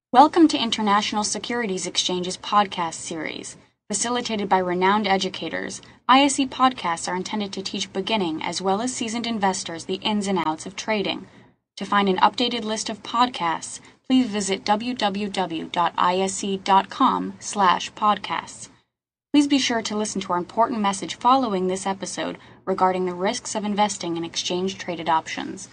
Welcome to International Securities Exchange's podcast series. Facilitated by renowned educators, ISE podcasts are intended to teach beginning as well as seasoned investors the ins and outs of trading. To find an updated list of podcasts, please visit www.ise.com/podcasts. Please be sure to listen to our important message following this episode regarding the risks of investing in exchange-traded options.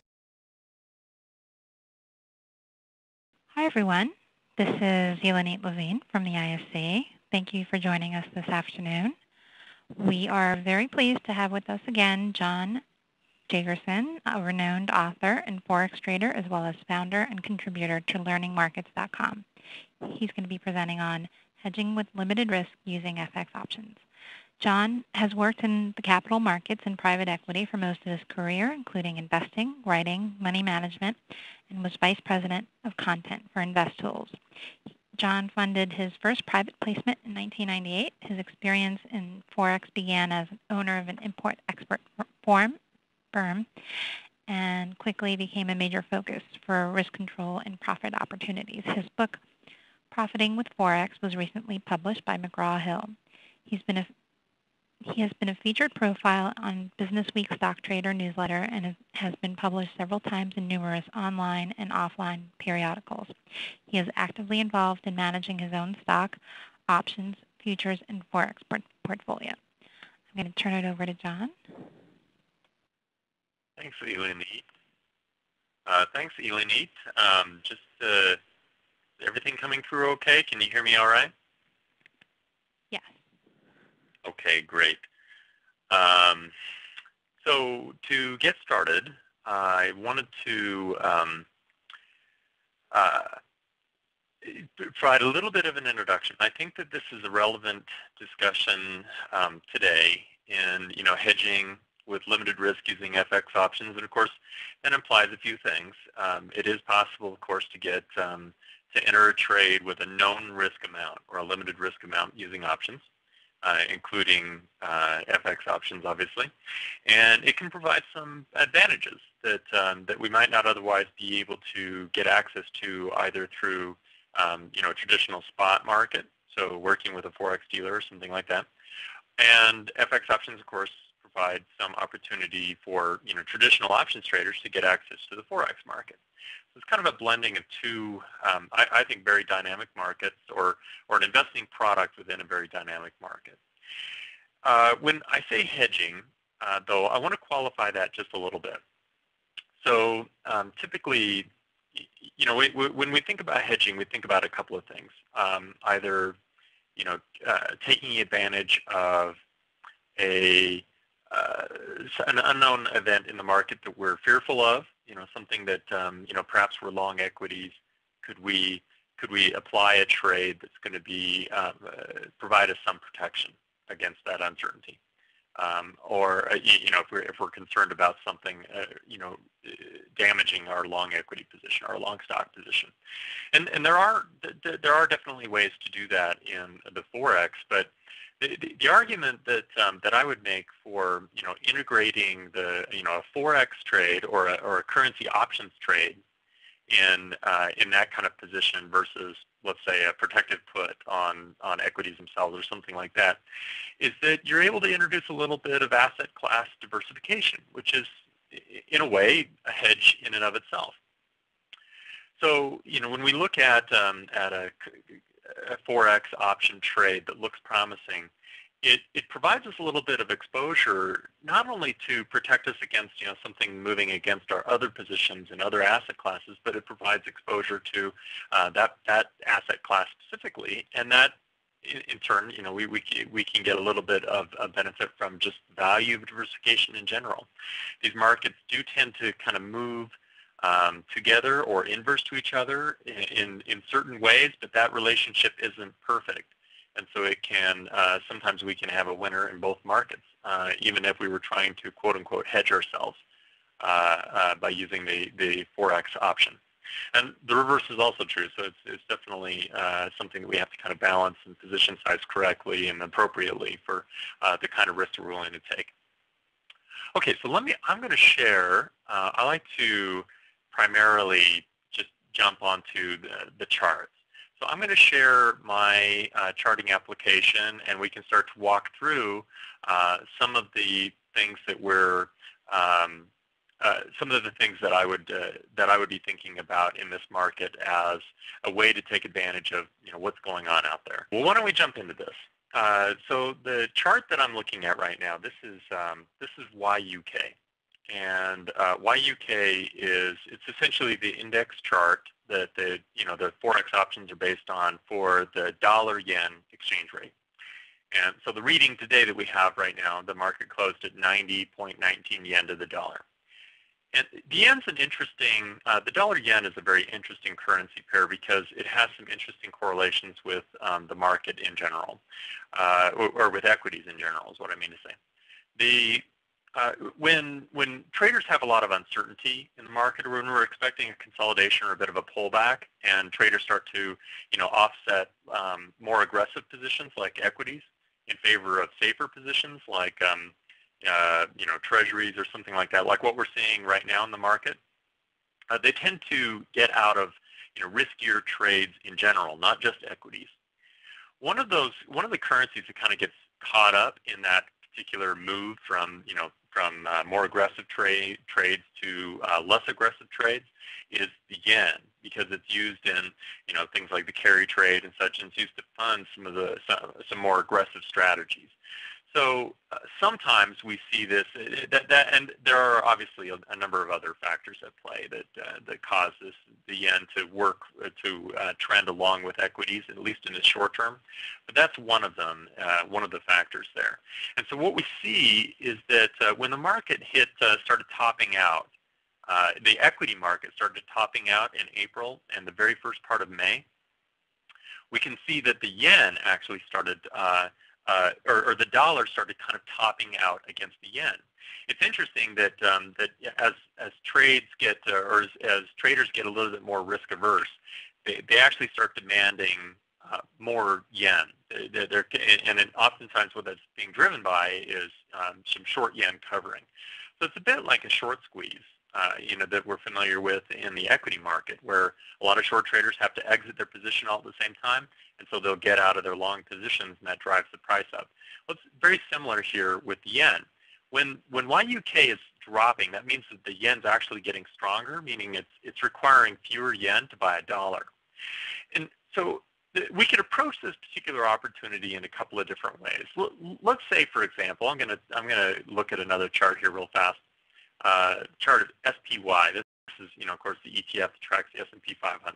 Hi, everyone. This is Yelena Levine from the ISC. Thank you for joining us this afternoon. We are very pleased to have with us again John Jagerson, a renowned author and Forex trader, as well as founder and contributor to learningmarkets.com. He's going to be presenting on hedging with limited risk using FX options. John has worked in the capital markets and private equity for most of his career, including investing, writing, money management, and was vice president of content for InvestTools. John funded his first private placement in 1998. His experience in Forex began as owner of an import-export firm and quickly became a major focus for risk control and profit opportunities. His book, Profiting with Forex, was recently published by McGraw-Hill. He has been a featured profile on Business Week Stock Trader newsletter and has been published several times in numerous online and offline periodicals. He is actively involved in managing his own stock, options, futures, and Forex portfolio. I'm going to turn it over to John. Thanks, Eleni. Everything coming through okay? Can you hear me all right? Yes. Okay, great. So to get started, I wanted to provide a little bit of an introduction. I think that this is a relevant discussion today in, hedging with limited risk using FX options, and of course, that implies a few things. It is possible, of course, to get to enter a trade with a known risk amount or a limited risk amount using options. Including FX options, obviously, and it can provide some advantages that we might not otherwise be able to get access to either through a traditional spot market, so working with a Forex dealer or something like that. And FX options, of course, provide some opportunity for traditional options traders to get access to the Forex market. So it's kind of a blending of two, I think, very dynamic markets, or an investing product within a very dynamic market. When I say hedging, though, I want to qualify that just a little bit. So typically, when we think about hedging, we think about a couple of things. Either, taking advantage of an unknown event in the market that we're fearful of, something that, perhaps we're long equities. Could we apply a trade that's going to be provide us some protection against that uncertainty? Or, if we're concerned about something, damaging our long equity position, our long stock position. And there are definitely ways to do that in the Forex, but the argument that I would make for integrating a Forex trade or a currency options trade in that kind of position versus, let's say, a protected put on equities themselves or something like that, is that you're able to introduce a little bit of asset class diversification, which is in a way a hedge in and of itself. So when we look at a Forex option trade that looks promising, it provides us a little bit of exposure, not only to protect us against something moving against our other positions and other asset classes, but it provides exposure to that asset class specifically, and that in turn, we can get a little bit of a benefit from just value diversification in general. These markets do tend to kind of move together or inverse to each other in certain ways, but that relationship isn't perfect. And so it can, sometimes we can have a winner in both markets, even if we were trying to, quote unquote, hedge ourselves by using the Forex option. And the reverse is also true, so it's definitely something that we have to kind of balance and position size correctly and appropriately for the kind of risk we're willing to take. Okay, so I'm going to share, I like to primarily just jump onto the charts. So I'm going to share my charting application, and we can start to walk through some of the things that we're some of the things that I would be thinking about in this market as a way to take advantage of what's going on out there. Well, why don't we jump into this? So the chart that I'm looking at right now, this is YUK, and YUK it's essentially the index chart that the Forex options are based on for the dollar-yen exchange rate. And so the reading today that we have right now, the market closed at 90.19 yen to the dollar. And the yen's an interesting, the dollar-yen is a very interesting currency pair because it has some interesting correlations with the market in general, or with equities in general is what I mean to say. When traders have a lot of uncertainty in the market, or when we're expecting a consolidation or a bit of a pullback, and traders start to offset more aggressive positions like equities in favor of safer positions like treasuries or something like that, like what we're seeing right now in the market, they tend to get out of riskier trades in general, not just equities. One of the currencies that kind of gets caught up in that particular move from more aggressive trades to less aggressive trades is the yen, because it's used in things like the carry trade and such, and it's used to fund some more aggressive strategies. So sometimes we see this, and there are obviously a number of other factors at play that cause the yen to trend along with equities, at least in the short term. But that's one of them, one of the factors there. And so what we see is that when the market started topping out, the equity market started topping out in April and the very first part of May, we can see that the yen actually started or the dollar started kind of topping out against the yen. It's interesting that as trades get as traders get a little bit more risk averse, they actually start demanding more yen. And then oftentimes what that's being driven by is some short yen covering. So it's a bit like a short squeeze, that we're familiar with in the equity market, where a lot of short traders have to exit their position all at the same time, and so they'll get out of their long positions, and that drives the price up. Well, it's very similar here with the yen. When YUK is dropping, that means that the yen's actually getting stronger, meaning it's requiring fewer yen to buy a dollar. And so we could approach this particular opportunity in a couple of different ways. Let's say, for example, I'm gonna look at another chart here real fast. Chart of SPY. This is, of course, the ETF that tracks the S&P 500.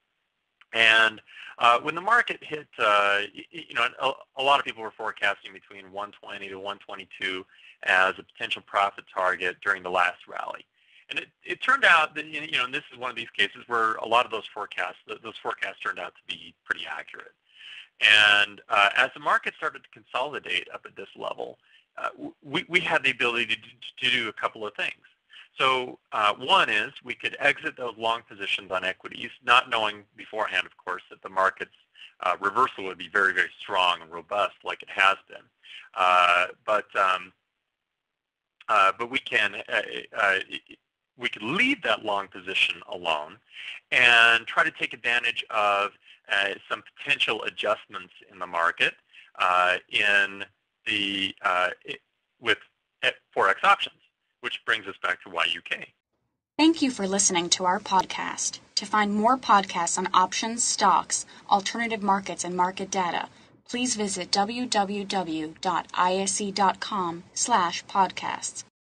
And when the market hit, a lot of people were forecasting between 120 to 122 as a potential profit target during the last rally. And it turned out that, and this is one of these cases where a lot of those forecasts turned out to be pretty accurate. And as the market started to consolidate up at this level, we had the ability to do a couple of things. So one is we could exit those long positions on equities, not knowing beforehand, of course, that the market's reversal would be very, very strong and robust like it has been. But we could leave that long position alone and try to take advantage of some potential adjustments in the market with Forex options, which brings us back to YUK. Thank you for listening to our podcast. To find more podcasts on options, stocks, alternative markets, and market data, please visit www.ise.com/podcasts.